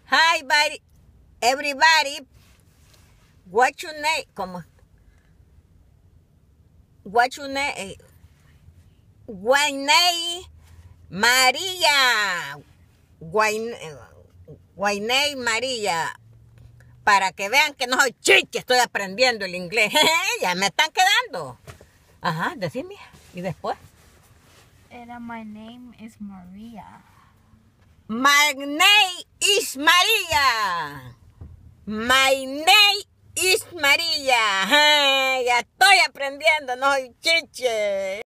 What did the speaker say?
Hi, everybody. What's your name? ¿Cómo? What's your name? Guayney María. Guayney María. Para que vean que no soy chique, estoy aprendiendo el inglés. Ya me están quedando. Ajá, decime. ¿Y después? My name is Maria. My name is María. My name is María. Ya estoy aprendiendo, no soy chiche.